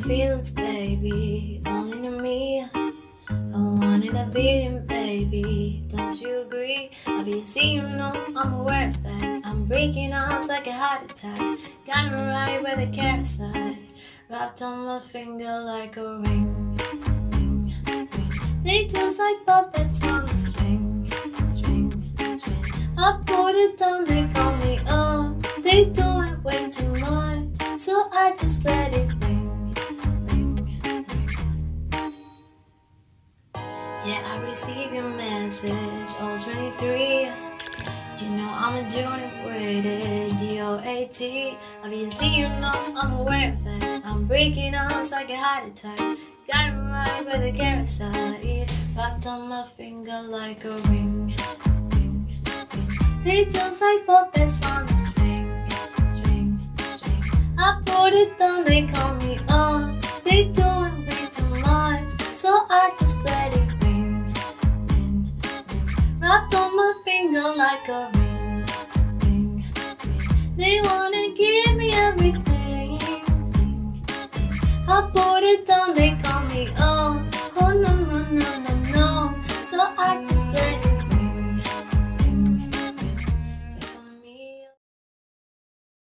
feelings, baby, all into me. A one in a billion, baby, don't you agree? Obviously you know I'm aware of that. I'm breaking hearts like a heart attack. Got me right where the carats at, wrapped on my finger like a ring, ring, ring. They just like puppets on the string, string, string. I put it down, they call me up. They do it way too much, so I just let it ring, ring, ring. Yeah, I receive your message, all 23. You know I'm a journey with it, G-O-A-T. Obviously you know I'm aware of that. I'm breaking hearts like a heart attack. Got it right where the carats at, wrapped on my finger like a ring, ring, ring. They just like puppets on the string, string, string. I put it down, they call me up. They doing way too much, so I just let it ring, ring, ring. Wrapped on my finger like a ring, ring, ring. They wanna give me everything, ring, ring. I put it down, they